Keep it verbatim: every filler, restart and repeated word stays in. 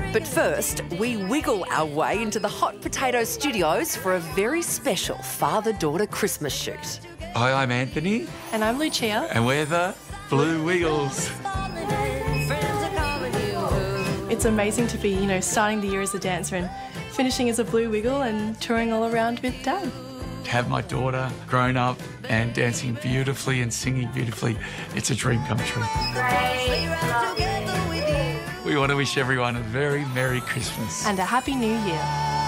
But first, we wiggle our way into the Hot Potato Studios for a very special father-daughter Christmas shoot. Hi, I'm Anthony. And I'm Lucia. And we're the Blue Wiggles. It's amazing to be, you know, starting the year as a dancer and finishing as a Blue Wiggle and touring all around with Dad. To have my daughter grown up and dancing beautifully and singing beautifully, it's a dream come true. We want to wish everyone a very Merry Christmas. And a Happy New Year.